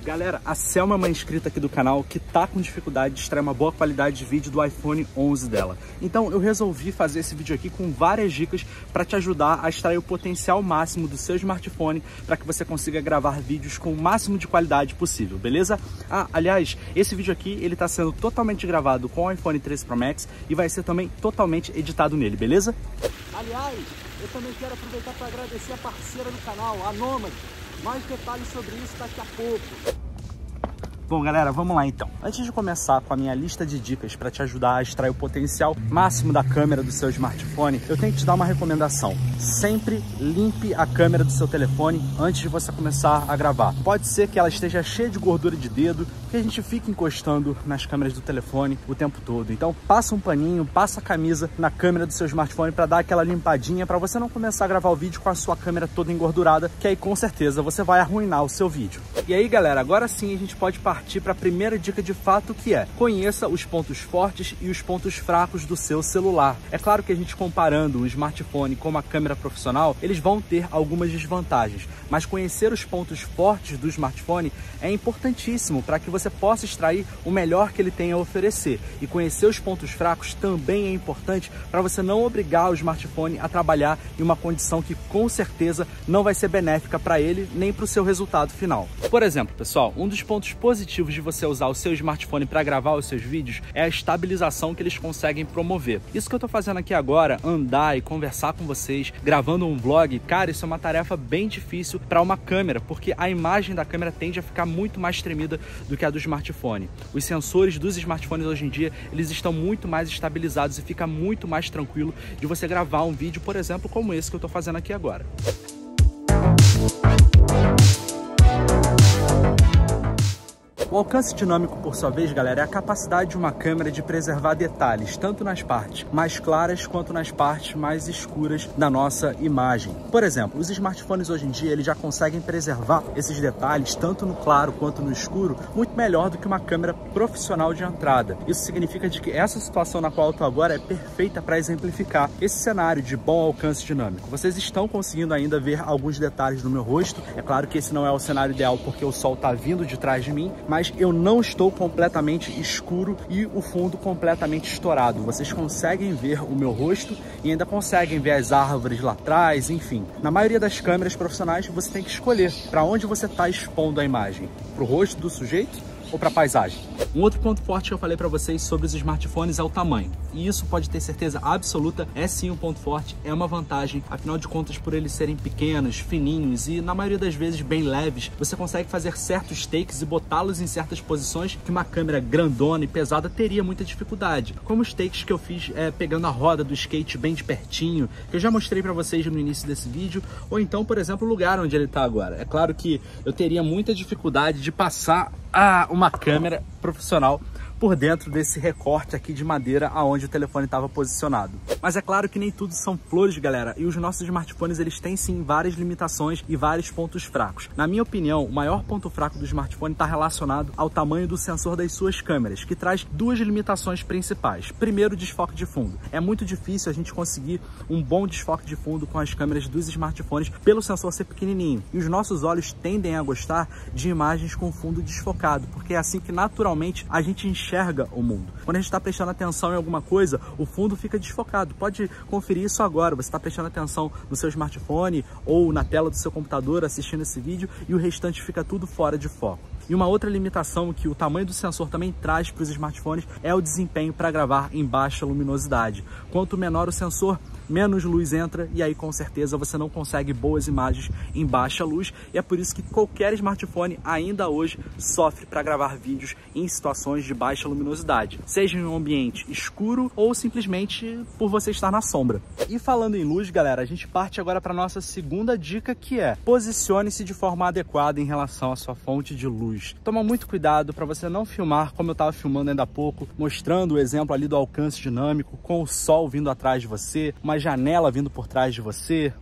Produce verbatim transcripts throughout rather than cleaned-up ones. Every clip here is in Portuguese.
Galera, a Selma é uma inscrita aqui do canal que tá com dificuldade de extrair uma boa qualidade de vídeo do iPhone onze dela. Então eu resolvi fazer esse vídeo aqui com várias dicas para te ajudar a extrair o potencial máximo do seu smartphone para que você consiga gravar vídeos com o máximo de qualidade possível, beleza? Ah, aliás, esse vídeo aqui ele tá sendo totalmente gravado com o iPhone treze Pro Max e vai ser também totalmente editado nele, beleza? Aliás, eu também quero aproveitar para agradecer a parceira do canal, a Nomad. Mais detalhes sobre isso daqui a pouco. Bom, galera, vamos lá então. Antes de começar com a minha lista de dicas para te ajudar a extrair o potencial máximo da câmera do seu smartphone, eu tenho que te dar uma recomendação. Sempre limpe a câmera do seu telefone antes de você começar a gravar. Pode ser que ela esteja cheia de gordura de dedo, que a gente fica encostando nas câmeras do telefone o tempo todo. Então, passa um paninho, passa a camisa na câmera do seu smartphone para dar aquela limpadinha, para você não começar a gravar o vídeo com a sua câmera toda engordurada, que aí com certeza você vai arruinar o seu vídeo. E aí, galera, agora sim a gente pode partir partir para a primeira dica de fato, que é: conheça os pontos fortes e os pontos fracos do seu celular. É claro que a gente comparando um smartphone com uma câmera profissional, eles vão ter algumas desvantagens, mas conhecer os pontos fortes do smartphone é importantíssimo para que você possa extrair o melhor que ele tem a oferecer. E conhecer os pontos fracos também é importante para você não obrigar o smartphone a trabalhar em uma condição que com certeza não vai ser benéfica para ele nem para o seu resultado final. Por exemplo, pessoal, um dos pontos positivos de você usar o seu smartphone para gravar os seus vídeos é a estabilização que eles conseguem promover. Isso que eu tô fazendo aqui agora, andar e conversar com vocês, gravando um vlog, cara, isso é uma tarefa bem difícil para uma câmera, porque a imagem da câmera tende a ficar muito mais tremida do que a do smartphone. Os sensores dos smartphones hoje em dia, eles estão muito mais estabilizados e fica muito mais tranquilo de você gravar um vídeo, por exemplo, como esse que eu tô fazendo aqui agora. O alcance dinâmico, por sua vez, galera, é a capacidade de uma câmera de preservar detalhes, tanto nas partes mais claras quanto nas partes mais escuras da nossa imagem. Por exemplo, os smartphones hoje em dia eles já conseguem preservar esses detalhes, tanto no claro quanto no escuro, muito melhor do que uma câmera profissional de entrada. Isso significa de que essa situação na qual eu estou agora é perfeita para exemplificar esse cenário de bom alcance dinâmico. Vocês estão conseguindo ainda ver alguns detalhes no meu rosto. É claro que esse não é o cenário ideal porque o sol está vindo de trás de mim, mas mas eu não estou completamente escuro e o fundo completamente estourado. Vocês conseguem ver o meu rosto e ainda conseguem ver as árvores lá atrás, enfim. Na maioria das câmeras profissionais, você tem que escolher para onde você está expondo a imagem. Para o rosto do sujeito ou para a paisagem? Um outro ponto forte que eu falei para vocês sobre os smartphones é o tamanho. E isso pode ter certeza absoluta, é sim um ponto forte, é uma vantagem. Afinal de contas, por eles serem pequenos, fininhos e na maioria das vezes bem leves, você consegue fazer certos takes e botá-los em certas posições que uma câmera grandona e pesada teria muita dificuldade. Como os takes que eu fiz é, pegando a roda do skate bem de pertinho, que eu já mostrei para vocês no início desse vídeo, ou então, por exemplo, o lugar onde ele está agora. É claro que eu teria muita dificuldade de passar a uma câmera profissional por dentro desse recorte aqui de madeira aonde o telefone estava posicionado. Mas é claro que nem tudo são flores, galera, e os nossos smartphones eles têm sim várias limitações e vários pontos fracos. Na minha opinião, o maior ponto fraco do smartphone está relacionado ao tamanho do sensor das suas câmeras, que traz duas limitações principais. Primeiro, o desfoque de fundo. É muito difícil a gente conseguir um bom desfoque de fundo com as câmeras dos smartphones pelo sensor ser pequenininho. E os nossos olhos tendem a gostar de imagens com fundo desfocado, porque é assim que naturalmente a gente enxerga enxerga o mundo. Quando a gente está prestando atenção em alguma coisa, o fundo fica desfocado. Pode conferir isso agora. Você está prestando atenção no seu smartphone ou na tela do seu computador assistindo esse vídeo e o restante fica tudo fora de foco. E uma outra limitação que o tamanho do sensor também traz para os smartphones é o desempenho para gravar em baixa luminosidade. Quanto menor o sensor, menos luz entra e aí com certeza você não consegue boas imagens em baixa luz, e é por isso que qualquer smartphone ainda hoje sofre para gravar vídeos em situações de baixa luminosidade, seja em um ambiente escuro ou simplesmente por você estar na sombra. E falando em luz, galera, a gente parte agora para nossa segunda dica, que é: posicione-se de forma adequada em relação à sua fonte de luz. Toma muito cuidado para você não filmar como eu estava filmando ainda há pouco, mostrando o exemplo ali do alcance dinâmico, com o sol vindo atrás de você, uma janela vindo por trás de você, uma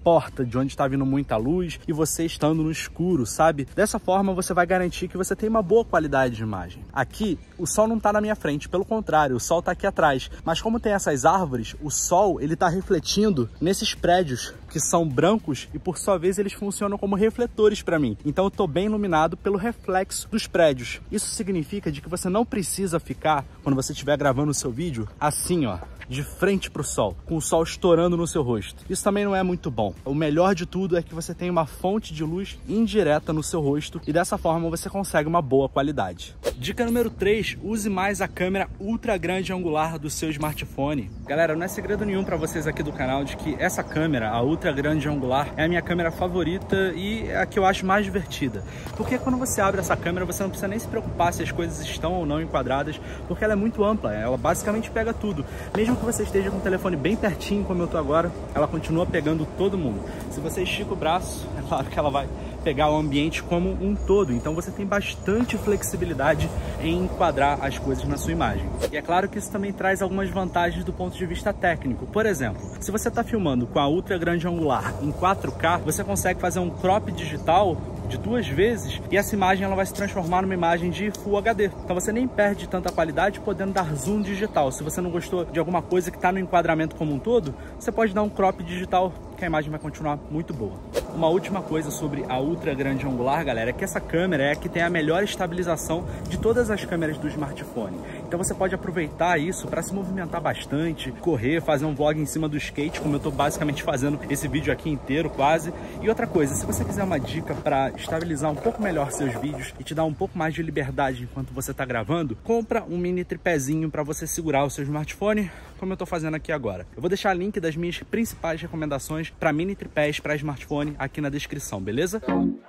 porta de onde está vindo muita luz e você estando no escuro, sabe? Dessa forma você vai garantir que você tem uma boa qualidade de imagem. Aqui o sol não está na minha frente, pelo contrário, o sol está aqui atrás. Mas como tem essas árvores, o sol ele está refletindo nesses prédios que são brancos e por sua vez eles funcionam como refletores para mim. Então eu estou bem iluminado pelo reflexo dos prédios. Isso significa de que você não precisa ficar, quando você estiver gravando o seu vídeo, assim ó, de frente para o sol, com o sol estourando no seu rosto. Isso também não é muito bom. O melhor de tudo é que você tem uma fonte de luz indireta no seu rosto e dessa forma você consegue uma boa qualidade. Dica número três, use mais a câmera ultra grande angular do seu smartphone. Galera, não é segredo nenhum para vocês aqui do canal de que essa câmera, a ultra grande angular, é a minha câmera favorita e é a que eu acho mais divertida. Porque quando você abre essa câmera, você não precisa nem se preocupar se as coisas estão ou não enquadradas, porque ela é muito ampla, ela basicamente pega tudo. Mesmo que você esteja com o telefone bem pertinho, como eu tô agora, ela continua pegando todo mundo. Se você estica o braço, é claro que ela vai pegar o ambiente como um todo, então você tem bastante flexibilidade em enquadrar as coisas na sua imagem. E é claro que isso também traz algumas vantagens do ponto de vista técnico. Por exemplo, se você está filmando com a ultra grande angular em quatro K, você consegue fazer um crop digital de duas vezes e essa imagem ela vai se transformar numa imagem de Full H D. Então você nem perde tanta qualidade podendo dar zoom digital. Se você não gostou de alguma coisa que está no enquadramento como um todo, você pode dar um crop digital que a imagem vai continuar muito boa. Uma última coisa sobre a ultra grande angular, galera, é que essa câmera é a que tem a melhor estabilização de todas as câmeras do smartphone. Então você pode aproveitar isso para se movimentar bastante, correr, fazer um vlog em cima do skate, como eu estou basicamente fazendo esse vídeo aqui inteiro quase. E outra coisa, se você quiser uma dica para estabilizar um pouco melhor seus vídeos e te dar um pouco mais de liberdade enquanto você está gravando, compra um mini tripézinho para você segurar o seu smartphone, como eu estou fazendo aqui agora. Eu vou deixar o link das minhas principais recomendações para mini tripés para smartphone aqui na descrição, beleza?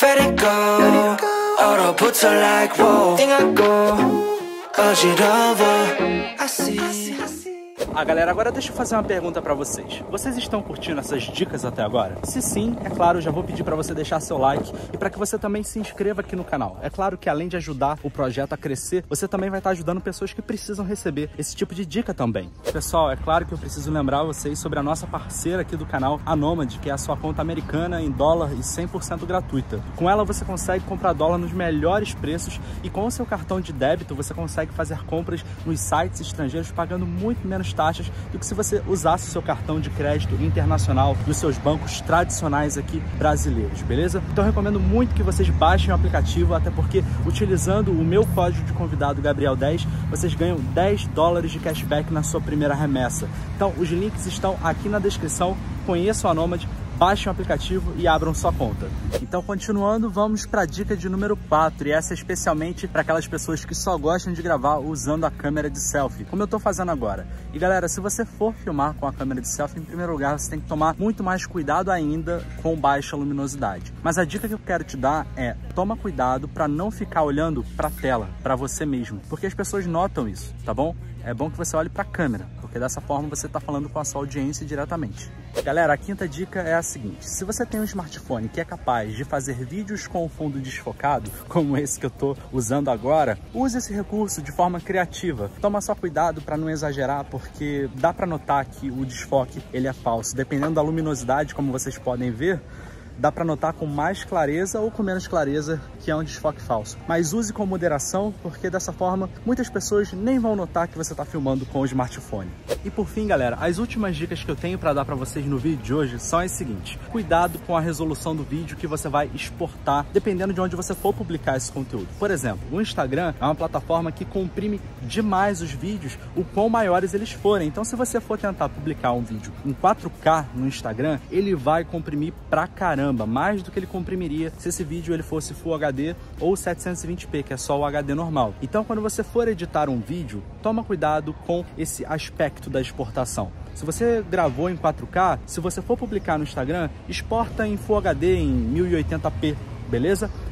Ah, galera, agora deixa eu fazer uma pergunta pra vocês. Vocês estão curtindo essas dicas até agora? Se sim, é claro, já vou pedir pra você deixar seu like e pra que você também se inscreva aqui no canal. É claro que além de ajudar o projeto a crescer, você também vai estar ajudando pessoas que precisam receber esse tipo de dica também. Pessoal, é claro que eu preciso lembrar vocês sobre a nossa parceira aqui do canal, a Nomad, que é a sua conta americana em dólar e cem por cento gratuita. Com ela você consegue comprar dólar nos melhores preços e com o seu cartão de débito você consegue fazer compras nos sites estrangeiros pagando muito menos taxas do que se você usasse o seu cartão de crédito internacional dos seus bancos tradicionais aqui brasileiros, beleza? Então eu recomendo muito que vocês baixem o aplicativo, até porque utilizando o meu código de convidado Gabriel dez, vocês ganham dez dólares de cashback na sua primeira remessa. Então os links estão aqui na descrição, conheçam a Nomad, baixem o aplicativo e abram sua conta. Então, continuando, vamos para a dica de número quatro, e essa é especialmente para aquelas pessoas que só gostam de gravar usando a câmera de selfie, como eu estou fazendo agora. E galera, se você for filmar com a câmera de selfie, em primeiro lugar, você tem que tomar muito mais cuidado ainda com baixa luminosidade. Mas a dica que eu quero te dar é, toma cuidado para não ficar olhando para a tela, para você mesmo, porque as pessoas notam isso, tá bom? É bom que você olhe para a câmera, porque dessa forma você está falando com a sua audiência diretamente. Galera, a quinta dica é a seguinte: se você tem um smartphone que é capaz de fazer vídeos com o fundo desfocado, como esse que eu estou usando agora, use esse recurso de forma criativa. Toma só cuidado para não exagerar, porque dá para notar que o desfoque ele é falso. Dependendo da luminosidade, como vocês podem ver, dá para notar com mais clareza ou com menos clareza que é um desfoque falso. Mas use com moderação, porque dessa forma muitas pessoas nem vão notar que você está filmando com o smartphone. E por fim, galera, as últimas dicas que eu tenho para dar para vocês no vídeo de hoje são as seguintes: cuidado com a resolução do vídeo que você vai exportar, dependendo de onde você for publicar esse conteúdo. Por exemplo, o Instagram é uma plataforma que comprime demais os vídeos, o quão maiores eles forem. Então, se você for tentar publicar um vídeo em quatro K no Instagram, ele vai comprimir pra caramba, mais do que ele comprimiria se esse vídeo ele fosse Full H D ou setecentos e vinte p, que é só o H D normal. Então, quando você for editar um vídeo, toma cuidado com esse aspecto da exportação. Se você gravou em quatro K, se você for publicar no Instagram, exporta em Full H D em mil e oitenta p, beleza?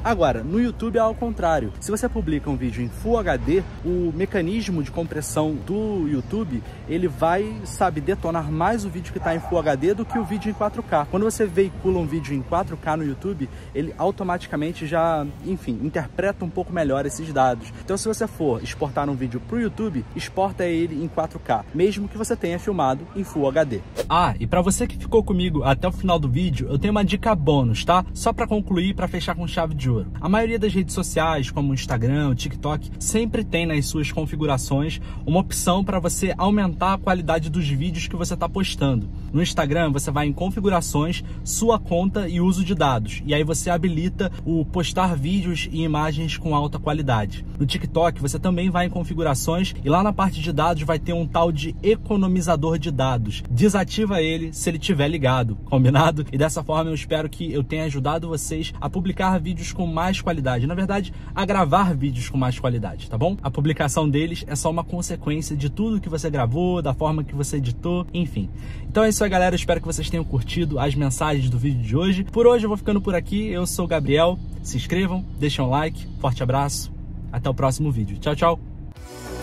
Agora, no YouTube é ao contrário. Se você publica um vídeo em Full H D, o mecanismo de compressão do YouTube, ele vai, sabe, detonar mais o vídeo que está em Full H D do que o vídeo em quatro K. Quando você veicula um vídeo em quatro K no YouTube, ele automaticamente já, enfim, interpreta um pouco melhor esses dados. Então, se você for exportar um vídeo para o YouTube, exporta ele em quatro K, mesmo que você tenha filmado em Full H D. Ah, e para você que ficou comigo até o final do vídeo, eu tenho uma dica bônus, tá? Só para concluir, para fechar com chave de ouro. A maioria das redes sociais, como o Instagram, o TikTok, sempre tem nas suas configurações uma opção para você aumentar a qualidade dos vídeos que você está postando. No Instagram, você vai em configurações, sua conta e uso de dados, e aí você habilita o postar vídeos e imagens com alta qualidade. No TikTok, você também vai em configurações e lá na parte de dados vai ter um tal de economizador de dados. Desativa ele se ele estiver ligado, combinado? E dessa forma eu espero que eu tenha ajudado vocês a publicar vídeos com mais qualidade. Na verdade, a gravar vídeos com mais qualidade, tá bom? A publicação deles é só uma consequência de tudo que você gravou, da forma que você editou, enfim. Então é isso aí, galera. Eu espero que vocês tenham curtido as mensagens do vídeo de hoje. Por hoje eu vou ficando por aqui. Eu sou o Gabriel. Se inscrevam, deixem um like. Forte abraço. Até o próximo vídeo. Tchau, tchau.